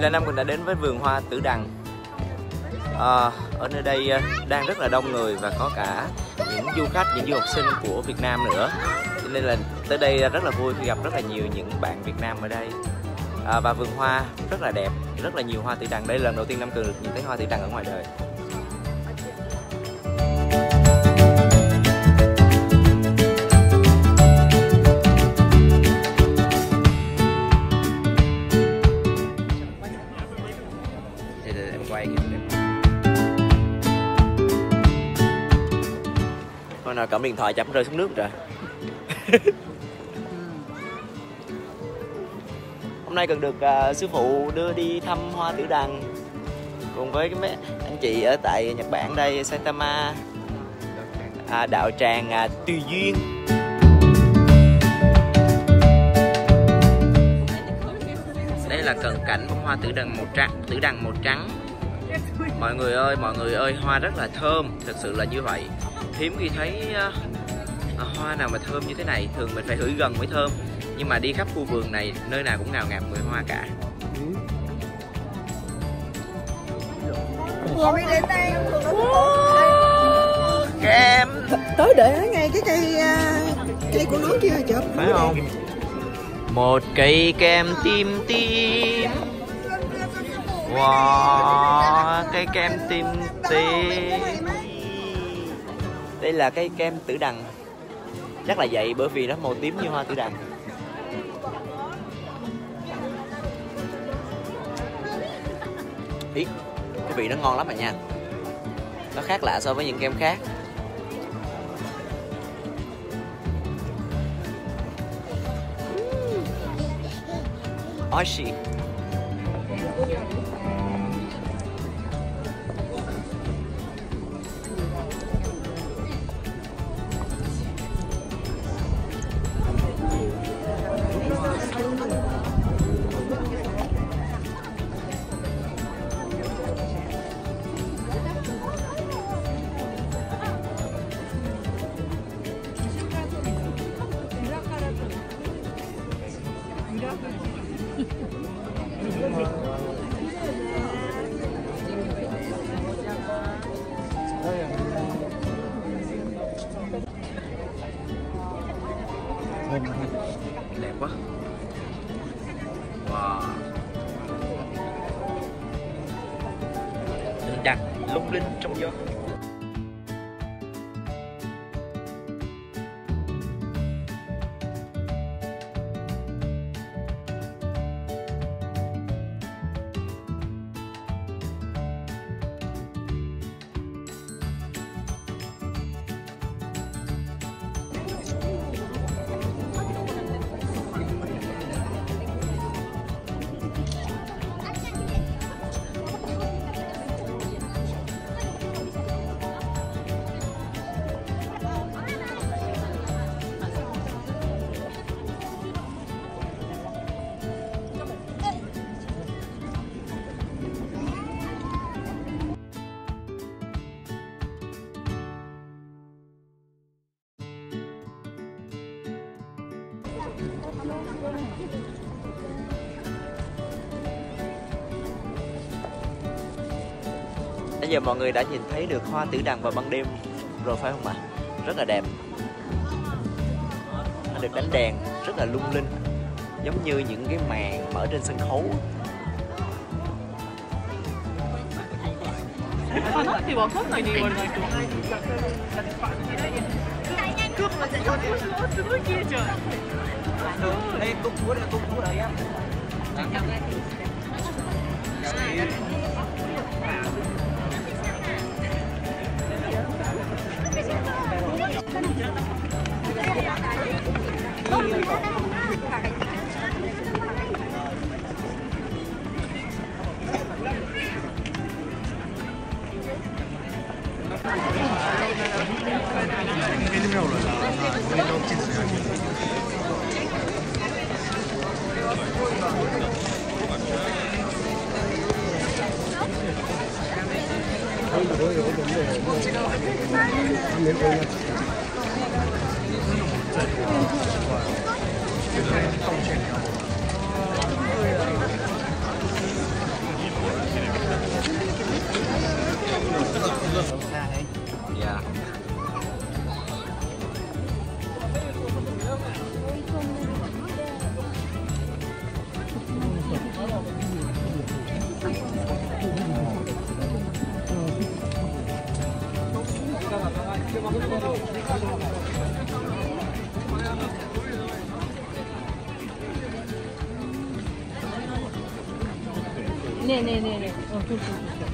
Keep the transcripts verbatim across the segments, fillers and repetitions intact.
là Nam Quỳnh đã đến với vườn hoa Tử Đằng. À, ở nơi đây đang rất là đông người và có cả những du khách, những du học sinh của Việt Nam nữa. Cho nên là tới đây rất là vui khi gặp rất là nhiều những bạn Việt Nam ở đây. À, và vườn hoa rất là đẹp, rất là nhiều hoa Tử Đằng. Đây là lần đầu tiên Nam Cường được nhìn thấy hoa Tử Đằng ở ngoài đời. Thôi nào, cầm điện thoại chậm rơi xuống nước rồi. Hôm nay cần được uh, sư phụ đưa đi thăm hoa Tử Đằng cùng với cái mấy anh chị ở tại Nhật Bản đây, Saitama, à, đạo tràng à, Tùy Duyên. Đây là cận cảnh bông hoa Tử Đằng màu trắng, Tử Đằng màu trắng. Mọi người ơi, mọi người ơi, hoa rất là thơm, thực sự là như vậy. Hiếm khi thấy uh, hoa nào mà thơm như thế này, thường mình phải hửi gần mới thơm. Nhưng mà đi khắp khu vườn này, nơi nào cũng ngào ngạt mùi hoa cả. Vừa mới đến đây, kem. tới để ngay cái cây cây của nó kia chụp. Phải không? Một cây kem tim tim. Wow, cây kem tim tim. Đây là cây kem Tử Đằng. Chắc là vậy bởi vì nó màu tím như hoa Tử Đằng. Ý, cái vị nó ngon lắm rồi nha. Nó khác lạ so với những kem khác. Oishi. Đẹp quá. Wow. Đặt lung linh trong gió. Bây giờ mọi người đã nhìn thấy được hoa Tử Đằng vào ban đêm rồi phải không ạ? Rất là đẹp. Nó được đánh đèn rất là lung linh, giống như những cái màn mở trên sân khấu. 네, 네, 네, 네. 어, 그렇죠, 그렇죠.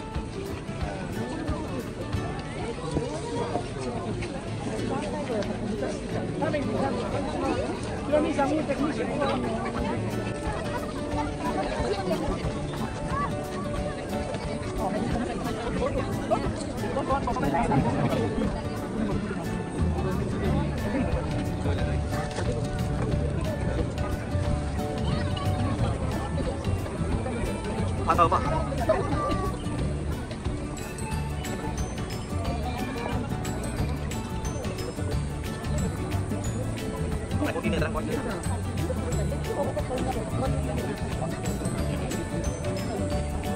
Hoa thơm à? Này có tin này đang quay chưa?